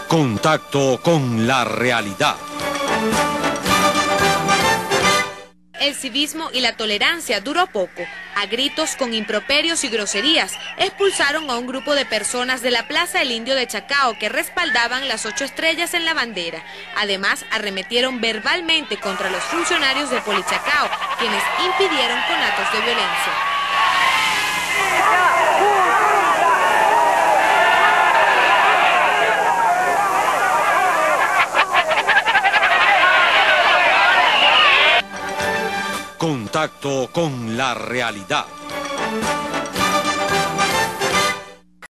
Contacto con la realidad. El civismo y la tolerancia duró poco. A gritos con improperios y groserías, expulsaron a un grupo de personas de la Plaza El Indio de Chacao que respaldaban las 8 estrellas en la bandera. Además, arremetieron verbalmente contra los funcionarios de Polichacao, quienes impidieron conatos de violencia. Contacto con la realidad.